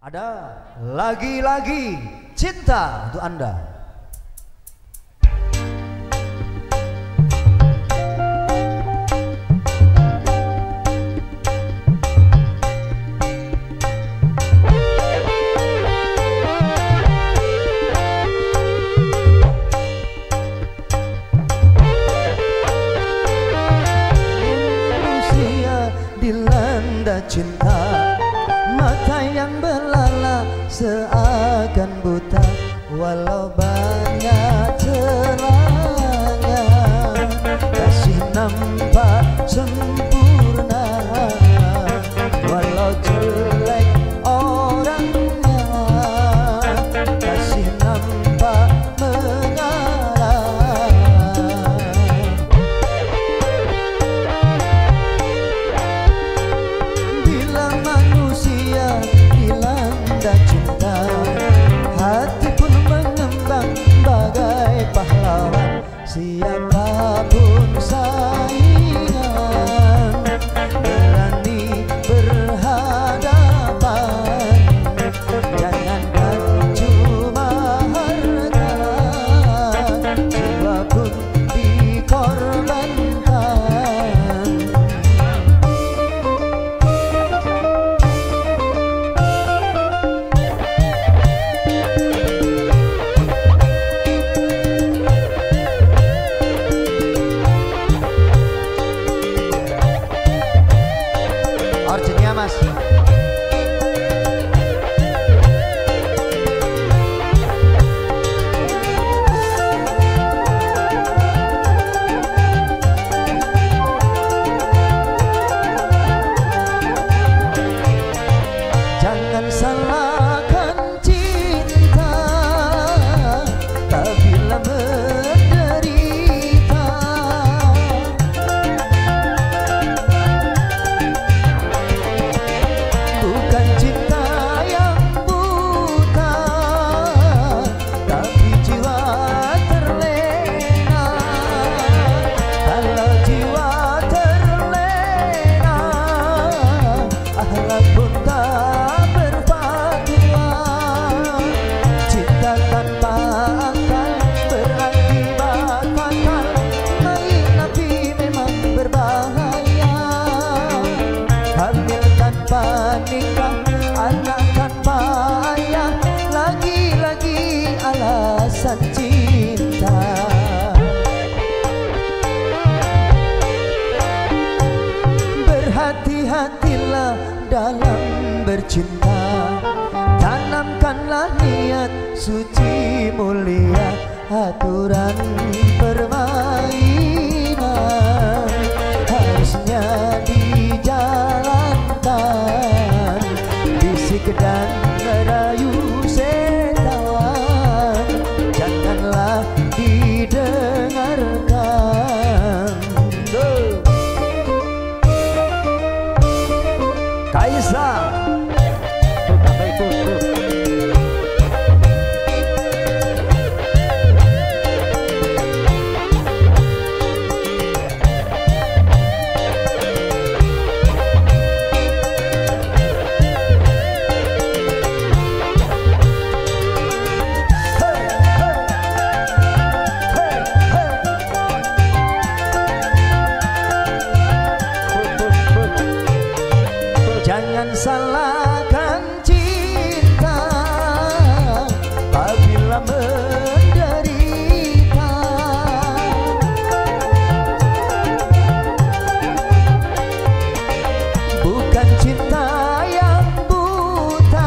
Ada lagi-lagi cinta untuk Anda. Usia dilanda cinta, mata yang belalak seakan buta, walau banyak celangan, kasih nampak sempurna, walau jelek orangnya, kasih nampak mengarah. Bila manusia dilanda cinta, hati pun mengembang bagai pahlawan. Siapapun saingan berani berhadapan, jangankan cuma harta, jiwa pun dikorbankan. Orjennya mas. Jangan salahkan cinta, tak bila menderita. Bukan cinta yang buta, tapi jiwa terlena. Kalau jiwa terlena, akhlak pun tak berpatuan. Cinta tanpa akal berakibat fatal, main api memang berbahaya. Hamil tanpa nikah, anak tanpa ayah, lagi-lagi alasan cinta. Berhati-hatilah dalam bercinta, tanamkanlah niat suci mulia, aturan permainan harusnya dijalankan. Bisik dan merayu setan janganlah didengarkan. Kaisa jangan salahkan cinta apabila menderita. Bukan cinta yang buta,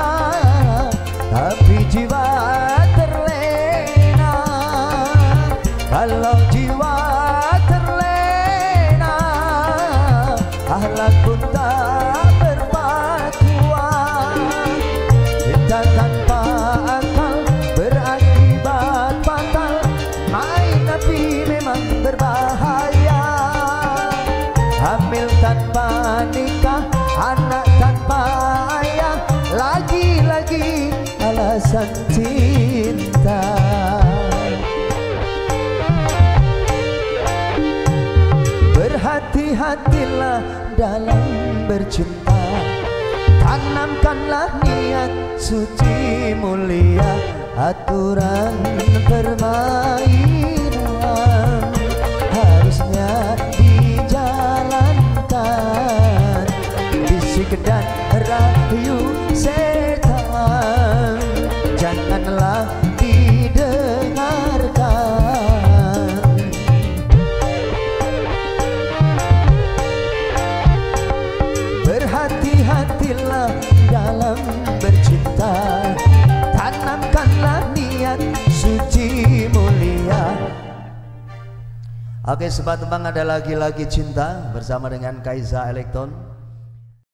tapi jiwa terlena. Kalau jiwa terlena, akhlak pun tak berpatuan. Cinta tanpa akal berakibat fatal, main api memang berbahaya. Hamil tanpa nikah, anak tanpa ayah, lagi-lagi alasan cinta. Berhati-hatilah dalam bercinta, tanamkanlah niat suci mulia, aturan permainan harusnya dijalankan. Bisik dan rayu setan janganlah didengarkan. Berhati-hatilah dalam bercinta, tanamkanlah niat suci mulia. Oke, Sobat Tembang, ada lagi-lagi cinta bersama dengan Kaisa Elektron.